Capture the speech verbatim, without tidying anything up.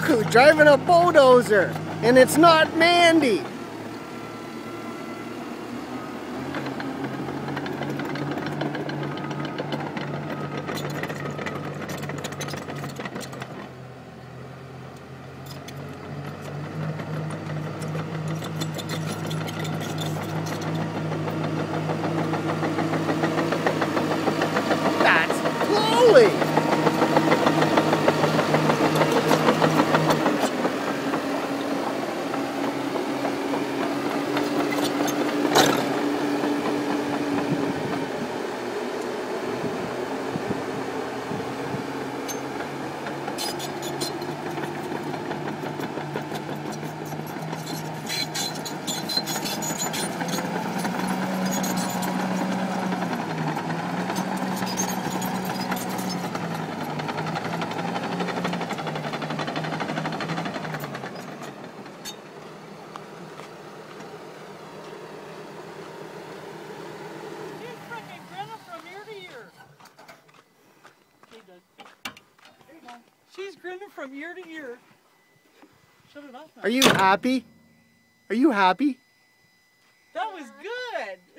Look who's driving a bulldozer, and it's not Mandy. That's Chloe. She's grinning from ear to ear. Shut it off now. Are you happy? Are you happy? That was good.